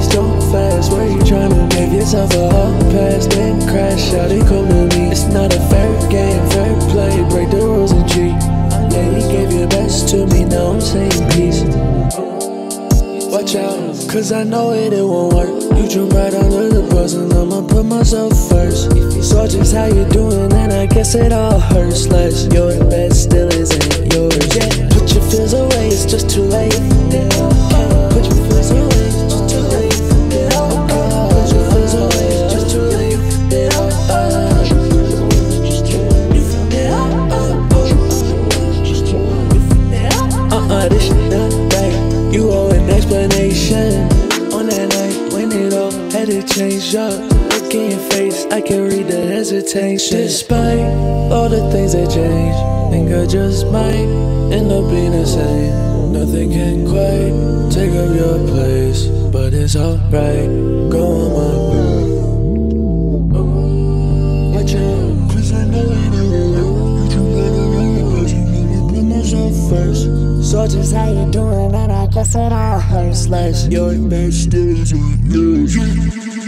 fast, don't fast. Where you tryna give yourself a hard pass, then crash out and come to me? It's not a fair game, fair play, break the rules and cheat. Yeah, he gave your best to me, now I'm saying peace. Watch out, cause I know it won't work. You jump right under the bus and I'ma put myself first. So just how you doing, and I guess it all hurts less. Your best still isn't yours. Yeah, put your fears away, it's just too late. Put your fears away, it's just too late. Put your fears away, it's just too late. This shit not right. You owe an explanation. On that night when it all had to change up, look in your face, I can read the hesitation. Despite all the things that change, think I just might end up being the same. Nothing can quite take up your place, but it's alright. Go on my way. Watch out, cause I know it won't. You better run the bus, you put myself first. So just how you doing, and I guess it all hurts less. Your best still isn't yours.